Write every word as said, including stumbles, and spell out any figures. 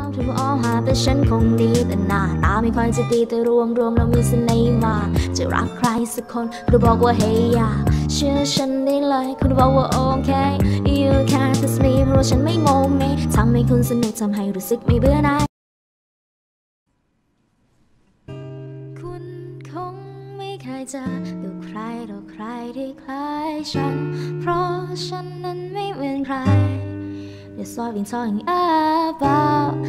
ถึงอ้อมหาแต่ฉันคงดีแต่หน้าตาไม่ค่อยจะดีแต่รวมรวมเรามีเสน่ห์มากจะรักใครสักคนคุณบอกว่าเฮ้ยอย่าเชื่อฉันได้เลยคุณบอกว่าโอเค you can't touch me เพราะว่าฉันไม่โมเมทำให้คุณสนุกทำให้รู้สึกไม่เบื่อหน่ายคุณคงไม่เคยเจอกับใครหรอกใครที่คล้ายฉันเพราะฉันนั้นไม่เหมือนใครThat's what we're talking about